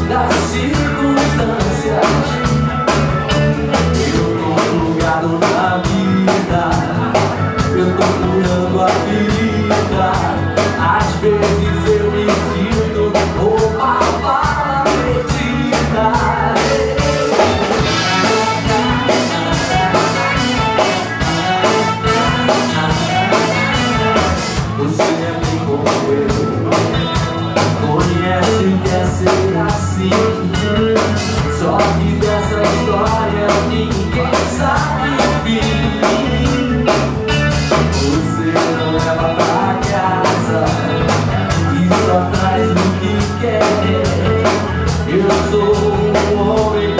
das circunstâncias. Eu tô plugado na vida, eu tô curando a vida. Às vezes eu me sinto uma bala perdida. Você é bem como eu, conhece que é ser assim. Só que dessa história ninguém sabe o fim. Você não leva pra casa e só traz o que quer. Eu sou um homem